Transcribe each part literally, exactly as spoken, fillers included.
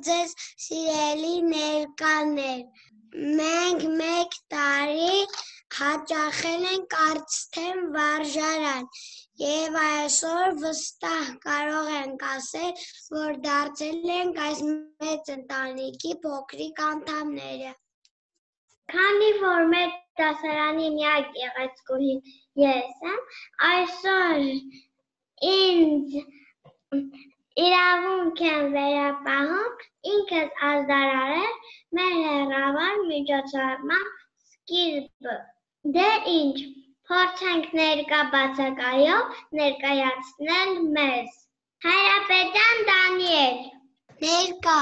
ձեզ սիրելի ներկաներ, մենք մեկ տարի հաճախել ենք Կարծթեմ վարժարան և այսօր վստահ կարող ենք ասել, որ դարձել ենք այս մեծ ընտանիքի փոքրիկ անդամները։ Քանի որ մեր դասարանի միակ գեղեցկուհին ես եմ, այսօր ինձ իրավունք եմ վերապահում ինքս ազդարարել մեր հեռավար միջոցառման սկիզբը։ Դե ինչ, փորձենք ներկա բացակայով ներկայացնել մեզ։ Հայրապետյան Դանիել։ Ներկա։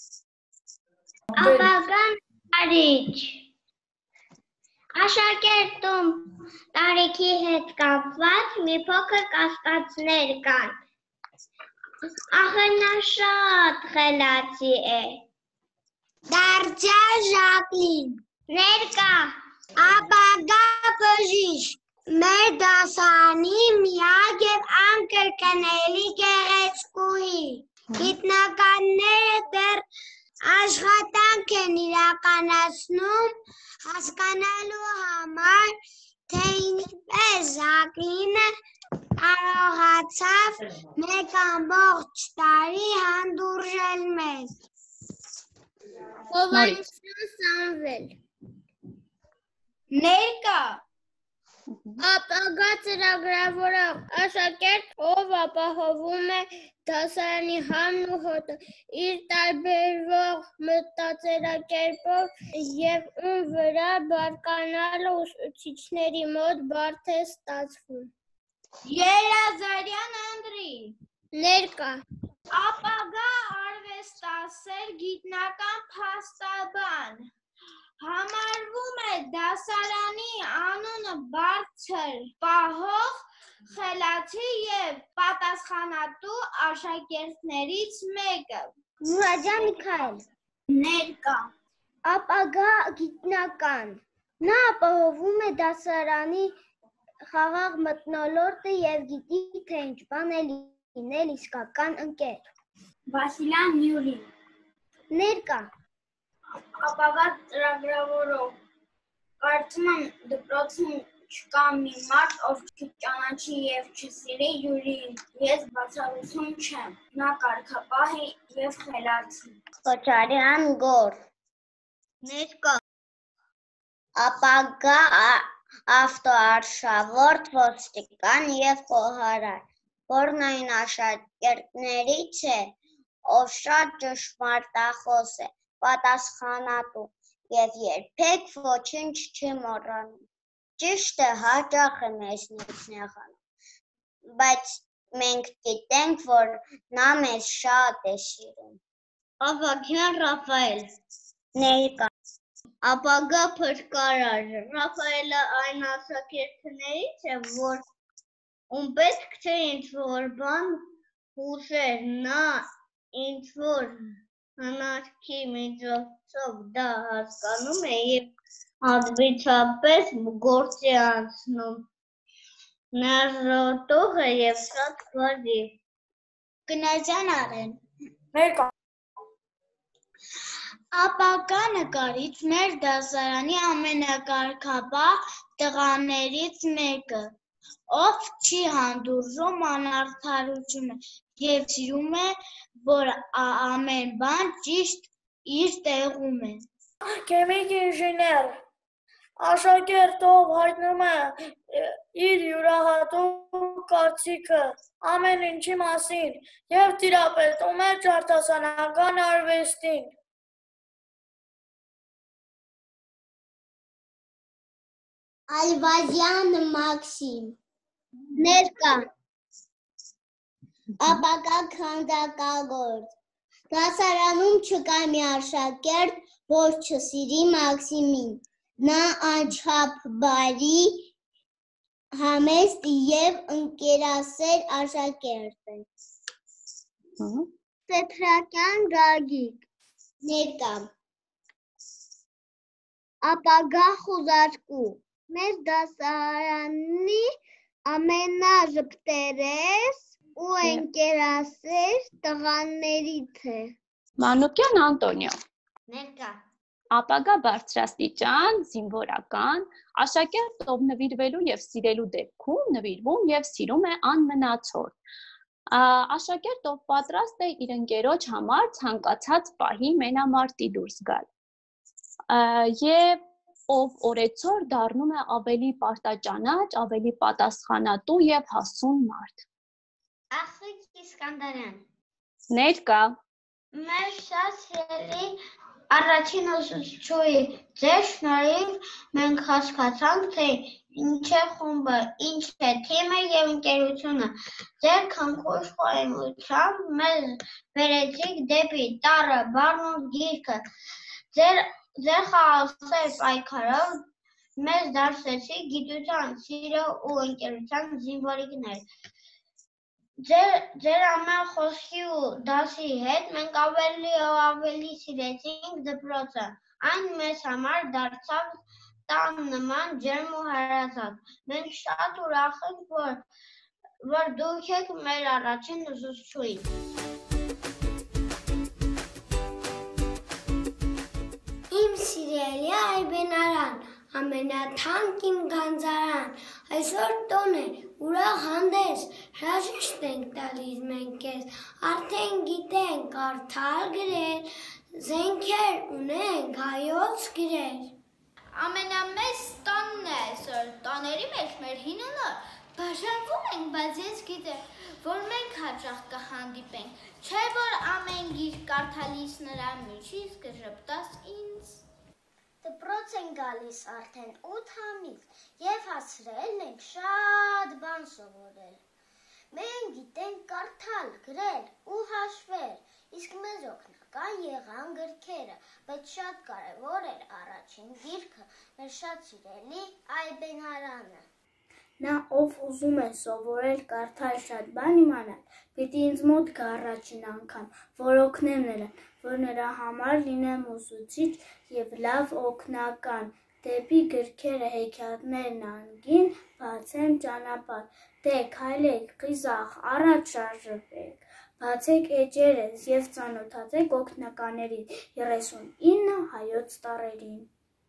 Ապագան Արիչ։ Աշակերտում տարիքի հետ կապված մի փոքր կասկածներ կան։ Ախր նա շատ խելացի է։ Դարձյալ Ժակլին։ Ներկա։ Ապագա բժիշկ։ Մեր դասարանի միակ և անկրկնելի գեղեցկուհի։ Գիտնականները դեռ աշխատանք են իրականացնում հասկանալու համար, թե ինչպես Ժակլինը կարողացավ մեկ ամբողջ տարի հանդուրժել մեզ։ Հովհաննեսյան Սամվել։ Ներկա։ Ապագա ծրագրավորող աշակերտ, ով ապահովում է դասարանի հանն ու հոտը, իր տարբերվող մտածելակերպով և ում վրա բարկանալը ուսուցիչների մոտ բարդ է ստացվում։ Երազարյան Անդրի։ Ներկա։ Ապագա արվեստասեր գիտնական փաստաբան։ Համարվում է դասարանի անունը բարձր պահող խելացի և պատասխանատու աշակերտներից մեկը։ Մուրադյան Միքայել։ Ներկա։ Ապագա գիտնական։ Նա ապահովում է դասարանի խաղաղ մթնոլորտը և գիտի, թե ինչ բան է լինել իսկական ընկեր։ Վասիլյան Յուրին։ Ներկա։ Ապագա ծրագրավորող։ Կարծում եմ դպրոցում չկա մի մարդ, ով չճանաչի և չսիրի Յուրիին։ Ես բացառություն չեմ։ Նա կարգապահ է և խելացի։ Քոչարյան Գոռ։ Ներկա։ Ապագա ավտոարշավորդ, ոստիկան և խոհարար, որն այն աշակերտներից է, ով շատ ճշմարտախոս է, պատասխանատու և երբեք ոչինչ չի մոռանում։ Ճիշտը հաճախ է մեզնից նեղանում, բայց մենք գիտենք, որ նա մեզ շատ է սիրում։ Ավագյան Ռաֆայել։ Ներկա։ Ապագա փրկարար։ Ռաֆայելը այն աշակերտներից է, որ ում պետք չէ ինչ-որ բան հուշեր, նա ինչ-որ հնարքի միջոցով դա հասկանում է և անմիջապես գործի անցնում։ Ներրոտող է և շատ բարի։ Կնազյան Արեն։ Ներկա։ Ապագա նկարիչ մեր դասարանի ամենակարգապահ տղաներից մեկը, ով չի հանդուրժում անարդարությունը և սիրում է, որ ամեն բան ճիշտ իր տեղում է։ Քիմիկ ինժեներ։ Աշակերտ, ով հայտնում է իր յուրահատուկ կարծիքը ամեն ինչի մասին և տիրապետում է արտասանական արվեստին։ Այվազյան Մաքսիմ։ Ներկա։ Ապագա քանդակագործ։ Դասարանում չկա մի աշակերտ, որ չսիրի Մաքսիմին։ Նա անչափ բարի, համեստ և ընկերասեր աշակերտ է։ Տետրակյան Գագիկ։ Ներկա։ Ապագա խուզարկու։ Մեր դասարանի ամենաժպտերես ու ընկերասեր տղաներից է։ Մանուկյան Անտոնիո, Ներկա, ապագա բարձրաստիճան, զինվորական, աշակերտ, ով նվիրվելու և սիրելու դեպքում նվիրվում և սիրում է անմնացորդ, աշակերտ, ով պատրաստ է իր ընկերոջ համար ցանկացած պահի մենամարտի դուրս գալ, և ով օրեցօր դառնում է ավելի պարտաճանաչ, ավելի պատասխանատու և հասուն մարդ։ Ախրիկ Իսկանդարյան, Ներկա, մեր շատ սիրելի առաջին ուսուցչուհի, ձեր շնորհիվ մենք հասկացանք, թե ինչ է խումբը, ինչ է թիմը և ընկերությունը, ձեր քնքուշ խոհեմությամբ մեզ բերեցիք դեպի տառը, բառն ու գիրքը, ձեր խաղաղասեր պայքարով մեզ դարձրեցիք գիտության, սիրո ու ընկերության զինվորիկներ, ձեր ամեն խոսքի ու դասի հետ մենք ավելի ու ավելի սիրեցինք դպրոցը, այն մեզ համար դարձավ տան նման ջերմ ու հարազատ, մենք շատ ուրախ ենք, որ դուք եք մեր առաջին ուսուցչուհին։ Իմ սիրելի Այբենարան, ամենաթանկ իմ գանձարան, այսօր տոն է, ուրախ հանդես, հրաժեշտ ենք տալիս մենք քեզ, արդեն գիտենք կարդալ գրել, զենքեր ունենք հայոց գրել։ Ամենամեծ տոնն է այսօր, տոների մեջ մեր հին ու նոր, բաժանվում ենք, բայց ես գիտեմ, որ մենք հաճախ կհանդիպենք, չէ որ ամեն գիրք կարդալիս նրա միջից կժպտաս ինձ։ Դպրոց են գալիս արդեն ութ ամիս և հասրել ենք շատ բան սովորել։ Մենք գիտենք կարդալ, գրել ու հաշվել, իսկ մեզ օգնական եղան գրքերը, բայց շատ կարևոր էր առաջին գիրքը, մեր շատ սիրելի Այբենարանը։ Նա ով ուզում է սովորել կարդալ շատ բան իմանալ, պիտի ինձ մոտ գա առաջին անգամ, որ օգնեմ նրան, որ նրա համար լինեմ ուսուցիչ և լավ օգնական, դեպի գրքերը հեքիաթներն անգին բացեմ ճանապարհ, դե քայլեք, խիզախ, առաջ շարժվեք, բացեք էջերս և ծանոթացեք օգնականներին երեսունինը հայոց տառերին։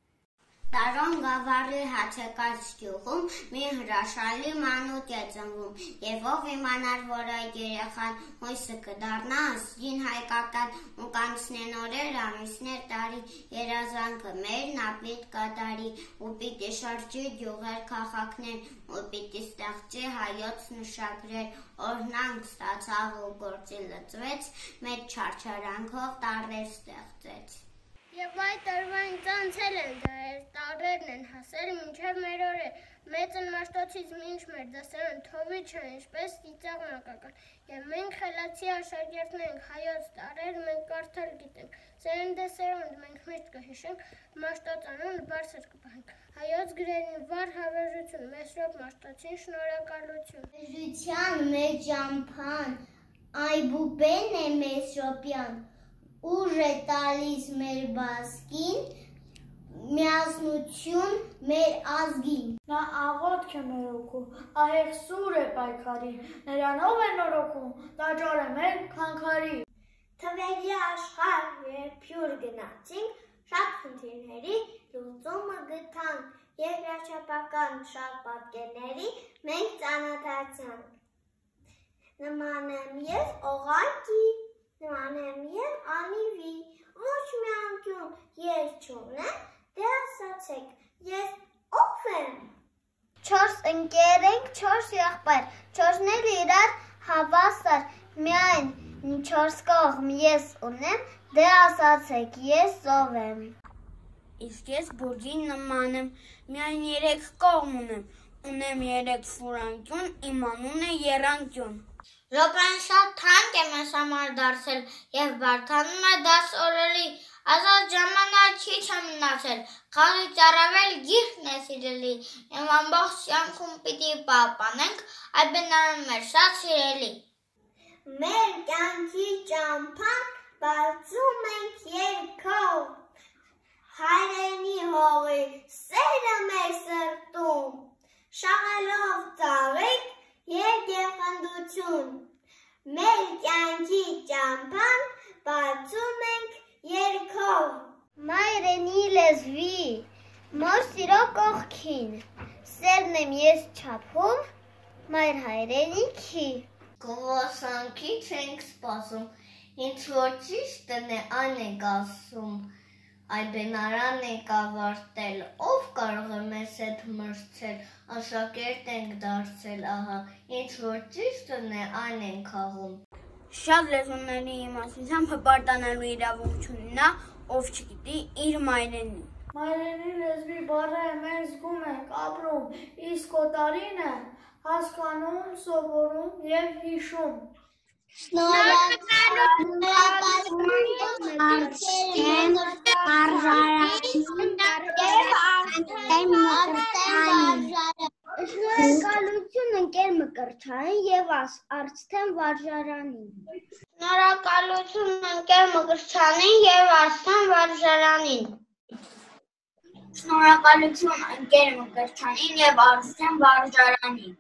Տարոն գավառի հացեկած գյուղում մի հրաշալի մանուկ է ծնվում, և ով իմանար, որ այդ երեխան հույսը կդառնա ազգին հայկական ու կանցնեն օրեր, ամիսներ, տարի, երազանքը մերն ապիտ կատարի, ու պիտի շրջի գյուղեր, քաղաքներ, ու պիտի ստեղծի հայոց նշագրեր, օրհնանք ստացավ ու գործի լծվեց, մեծ չարչարանքով տառեր ստեղծեց։ Եվ այդ օրվա ինձ անցել են դարեր, տառերն են հասել մինչև մեր օրեր, մեծն Մաշտոցից մինչ մեր դասարան թովի չէ, ինչպես ծիծաղ մակական, և մենք խելացի աշակերտներ ենք, հայոց տառեր մենք կարդալ գիտենք, սերնդեսերունդ մենք միշտ կհիշենք, Մաշտոց անունը բարձր կպահենք, հայոց գրերին վառ հավերժություն, Մեսրոպ Մաշտոցին շնորհակալություն։ Մեծության մեր ճամփան, Այբուբեն է Մեսրոպյան, ուժ է տալիս մեր բազկին, միասնություն մեր ազգին։ Նա աղոթք է մեր օգու, ահեղ սուր է պայքարի, նրանով է նորոգում, տաճար է մեր քանքարի։ Թվերի աշխարհ երբ հյուր գնացինք, շատ խնդիրների լուծումը գտանք, երկրաչափական շատ պատկերների մենք ծանոթացանք։ Նման եմ ես օղակի, նման եմ և անիվի, ոչ մի անկյուն ես չունեմ, դե ասացեք, ես ով եմ։ Չորս ընկեր ենք, չորս եղբայր, չորսն էլ իրար հավասար, միայն չորս կողմ ես ունեմ, դե ասացեք, ես ով եմ։ Իսկ ես բուրգին նման եմ, միայն երեք կողմ ունեմ, ունեմ երեք ֆուրանկյուն, իմ անունը Եռանկյուն։ Րոպեն շատ թանկ է մեզ համար դարձել և բարդանում է դաս օրերի, ազատ ժամանակ քիչ է մնացել, խաղից առավել գիրքն է սիրելի, և ամբողջ կյանքում պիտի պահպանենք Այբենարան մեր շատ սիրելի։ Մեր կյանքի ճամփան բացում ենք երգով, հայրենի հողի սերը մեր սրտում, շաղելով ծաղիկ և գեղեցկություն, մեր կյանքի ճամփան բացում ենք երգով։ Մայրենի լեզվի, մոր սիրո կողքին, սերն եմ ես չափում, մայր հայրենիքի։ Գովասանքից ենք սպասում, ինձ որ ճիշտն է այն եք ասում, այ բենարան եք ավարտել, ով կարող է մեզ հետ մրցել, աշակերտ ենք դարձել, ահա, ինձ որ ճիշտն է այն ենք աղում։ Շատ լեզուների իմաստությամբ հպարտանալու իրավունք չունենա, ով չգիտի իր մայրենին։ Մայրենի լեզվի բառը մենք զգում ենք, ապրում, իսկ օտարինը հասկանում, սովորում և հիշում։ Շնորհակալություն ընկեր Մկրտչյանին և Արցթեն վարժարանին։ Շնորհակալություն ընկեր Մկրտչյանին և Արցթեն վարժարանին։ Շնորհակալություն ընկեր Մկրտչյանին և Արցթեն վարժարանին։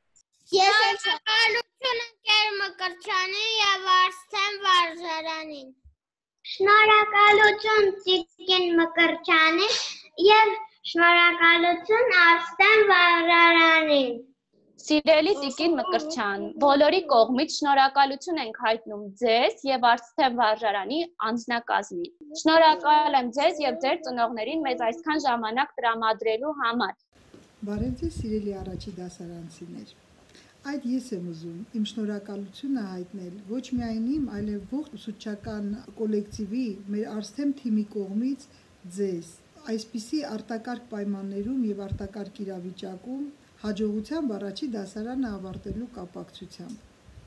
Շնորհակալություն ընկեր Մկրտչյանին և Արցթեն վարժարանին։ Շնորհակալություն Տիկին Մկրտչյանին և շնորհակալություն Արցթեն վարժարանին։ Սիրելի Տիկին Մկրտչյան, բոլորի կողմից շնորհակալություն ենք հայտնում ձեզ և Արցթեն վարժարանի անձնակազմին։ Շնորհակալ եմ ձեզ և ձեր ծնողներին մեզ այսքան ժամանակ տրամադրելու համար։ Բարև ձեզ, սիրելի առաջի դասարանցիներ։ Այդ ես եմ ուզում իմ շնորհակալությունը հայտնել ոչ միայն իմ, այլև ողջ ուսուցչական կոլեկտիվի, մեր Արցթեն թիմի կողմից ձեզ։ Այսպիսի արտակարգ պայմաններում և արտակարգ իրավիճակում հաջողությամբ առաջի դասարանը ավարտելու կապակցությամբ։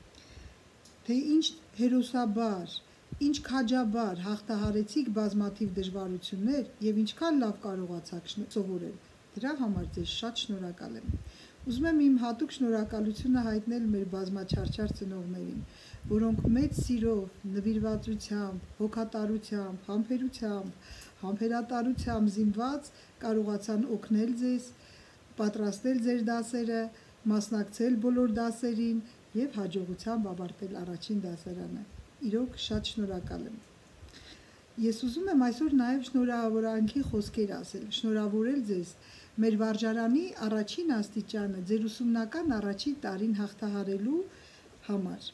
Թե ինչ հերոսաբար, ինչ քաջաբար հաղթահարեցիք բազմաթիվ դժվարություններ և ինչքան լավ կարողացաք սովորել, դրա համար ձեզ շատ շնորհակալ եմ։ Ուզում եմ իմ հատուկ շնորհակալությունը հայտնել մեր բազմաչարչար ծնողներին, որոնք մեծ սիրով, նվիրվածությամբ, հոգատարությամբ, համբերությամբ, համբերատարությամբ զինված կարողացան օգնել ձեզ, պատրաստել ձեր դասերը, մասնակցել բոլոր դասերին և հաջողությամբ ավարտել առաջին դասարանը։ Իրոք շատ շնորհակալ եմ։ Ես ուզում եմ այսօր նաև շնորհավորանքի խոսքեր ասել, շնորհավորել ձեզ մեր վարժարանի առաջին աստիճանը ձեր ուսումնական առաջին տարին հաղթահարելու համար։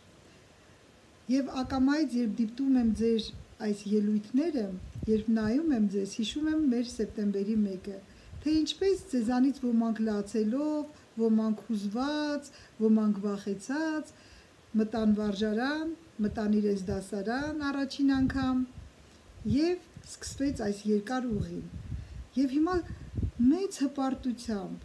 Եվ ակամայից, երբ դիտում եմ ձեր այս ելույթները, երբ նայում եմ ձեզ, հիշում եմ մեր սեպտեմբերի մեկը, թե ինչպես ձեզանից ոմանք լացելով, ոմանք հուզված, ոմանք վախեցած, մտան վարժարան, մտան իրենց դասարան առաջին անգամ և սկսվեց այս երկար ուղին։ Եվ հիմա մեծ հպարտությամբ,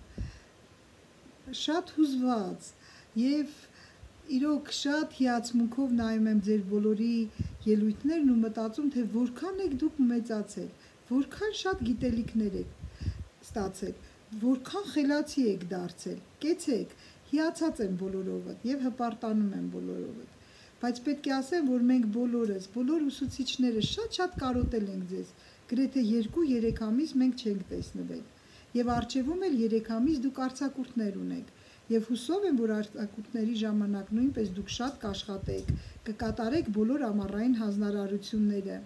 շատ հուզված և իրոք շատ հիացմունքով նայում եմ ձեր բոլորի ելույթներն ու մտածում, թե որքան եք դուք մեծացել, որքան շատ գիտելիքներ եք ստացել, որքան խելացի եք դարձել, կեցեք, հիացած եմ բոլորովդ և հպարտանում եմ բոլորովդ, բայց պետք է ասեմ, որ մենք բոլորս, բոլոր ուսուցիչները շատ-շատ կարոտել ենք ձեզ, գրեթե երկու-երեք ամիս մենք չենք տեսնվել և առջևում էլ երեք ամիս դուք արձակուրդներ ունեք և հուսով եմ, որ արձակուրդների ժամանակ նույնպես դուք շատ կաշխատեք, կկատարեք բոլոր ամառային հանձնարարությունները,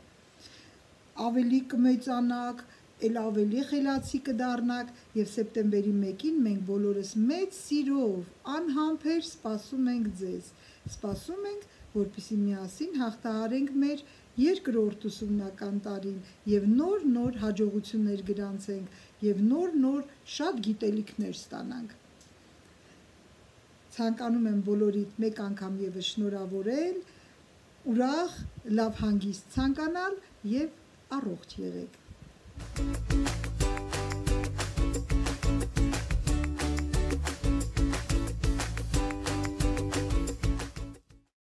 ավելի կմեծանաք, էլ ավելի խելացի կդառնաք և սեպտեմբերի մեկին մենք բոլորս մեծ սիրով, անհամբեր սպասում ենք ձեզ, սպասում ենք, որպեսզի միասին հաղթահարենք մեր երկրորդ ուսումնական տարին և նոր-նոր հաջողություններ գրանցենք և նոր-նոր շատ գիտելիքներ ստանանք։ Ցանկանում եմ բոլորիդ մեկ անգամ ևս շնորհավորել, ուրախ, լավ հանգիստ ցանկանալ և առողջ եղեք։